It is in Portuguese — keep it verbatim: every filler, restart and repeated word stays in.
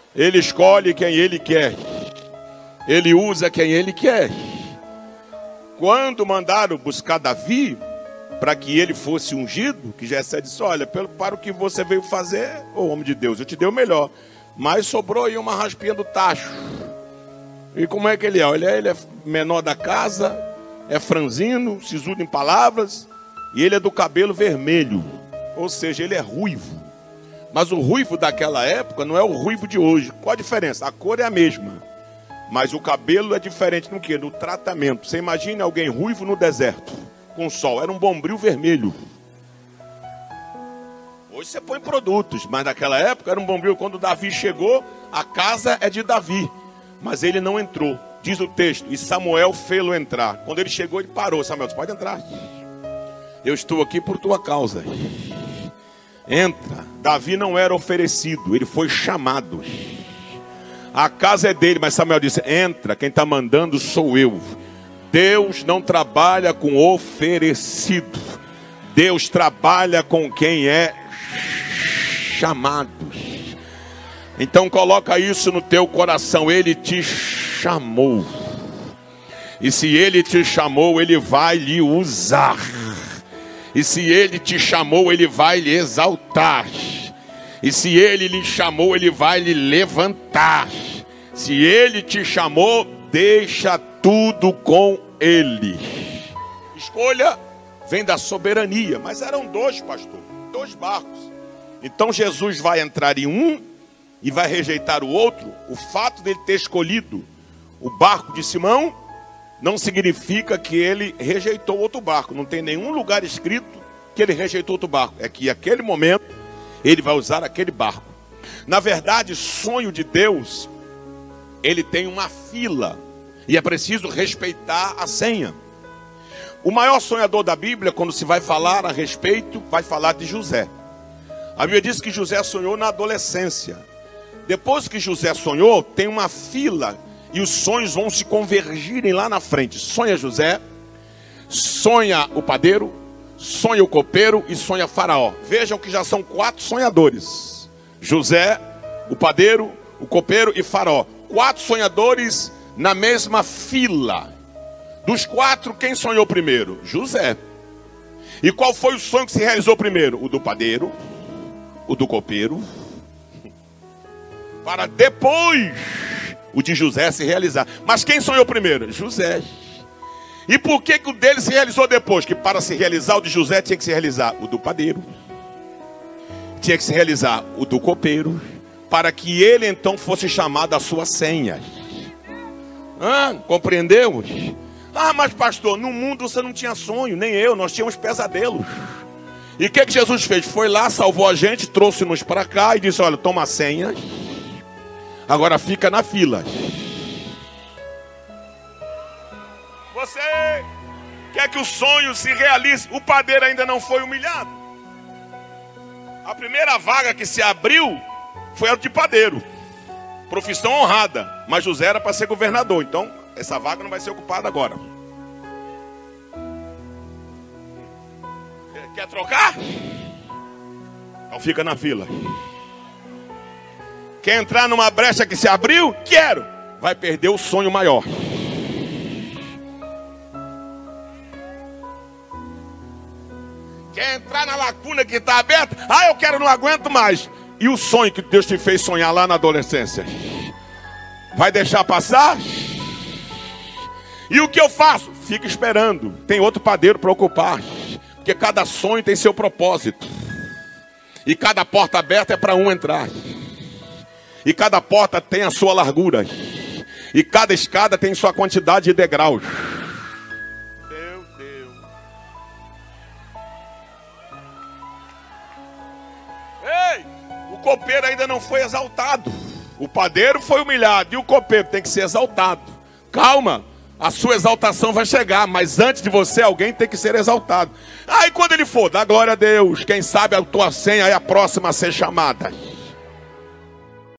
Ele escolhe quem ele quer. Ele usa quem ele quer. Quando mandaram buscar Davi, para que ele fosse ungido, que Jessé disse, olha, para o que você veio fazer, ô homem de Deus, eu te dei o melhor. Mas sobrou aí uma raspinha do tacho. E como é que ele é? Olha, ele é menor da casa, é franzino, sisudo em palavras, e ele é do cabelo vermelho. Ou seja, ele é ruivo. Mas o ruivo daquela época não é o ruivo de hoje. Qual a diferença? A cor é a mesma. Mas o cabelo é diferente no quê? No tratamento. Você imagina alguém ruivo no deserto, com sol. Era um bombril vermelho. Hoje você põe produtos, mas naquela época era um bombril. Quando Davi chegou, a casa é de Davi. Mas ele não entrou. Diz o texto, e Samuel fê-lo entrar. Quando ele chegou, ele parou. Samuel, você pode entrar. Eu estou aqui por tua causa. Entra. Davi não era oferecido, ele foi chamado. A casa é dele, mas Samuel disse, entra, quem está mandando sou eu. Deus não trabalha com oferecido. Deus trabalha com quem é chamado. Então coloca isso no teu coração. Ele te chamou. E se ele te chamou, ele vai lhe usar. E se ele te chamou, ele vai lhe exaltar. E se ele lhe chamou, ele vai lhe levantar. Se ele te chamou, deixa tudo com ele. Escolha vem da soberania. Mas eram dois, pastor, dois barcos. Então Jesus vai entrar em um e vai rejeitar o outro. O fato dele ter escolhido o barco de Simão não significa que ele rejeitou outro barco. Não tem nenhum lugar escrito que ele rejeitou outro barco. É que naquele momento ele vai usar aquele barco. Na verdade, sonho de Deus, ele tem uma fila. E é preciso respeitar a senha. O maior sonhador da Bíblia, quando se vai falar a respeito, vai falar de José. A Bíblia diz que José sonhou na adolescência. Depois que José sonhou, tem uma fila. E os sonhos vão se convergirem lá na frente. Sonha José, sonha o padeiro, sonha o copeiro e sonha Faraó. Vejam que já são quatro sonhadores. José, o padeiro, o copeiro e Faraó. Quatro sonhadores na mesma fila. Dos quatro, quem sonhou primeiro? José. E qual foi o sonho que se realizou primeiro? O do padeiro, o do copeiro, para depois o de José se realizar. Mas quem sonhou primeiro? José. E por que, que o dele se realizou depois? Que para se realizar o de José tinha que se realizar o do padeiro, tinha que se realizar o do copeiro, para que ele então fosse chamado a sua senha. Ah, compreendeu? Ah, mas pastor, no mundo você não tinha sonho, nem eu, nós tínhamos pesadelos. E o que, que Jesus fez? Foi lá, salvou a gente, trouxe-nos para cá e disse, olha, toma a senha, agora fica na fila. Você quer que o sonho se realize? O padeiro ainda não foi humilhado. A primeira vaga que se abriu foi a de padeiro. Profissão honrada. Mas José era para ser governador. Então essa vaga não vai ser ocupada agora. Quer trocar? Então fica na fila. Quer entrar numa brecha que se abriu? Quero. Vai perder o sonho maior. Quer entrar na lacuna que está aberta? Ah, eu quero, não aguento mais. E o sonho que Deus te fez sonhar lá na adolescência? Vai deixar passar? E o que eu faço? Fica esperando. Tem outro padeiro para ocupar. Porque cada sonho tem seu propósito. E cada porta aberta é para um entrar. E cada porta tem a sua largura. E cada escada tem sua quantidade de degraus. Meu Deus. Ei, o copeiro ainda não foi exaltado. O padeiro foi humilhado. E o copeiro tem que ser exaltado. Calma, a sua exaltação vai chegar. Mas antes de você, alguém tem que ser exaltado. Aí quando ele for, dá glória a Deus. Quem sabe a tua senha é a próxima a ser chamada.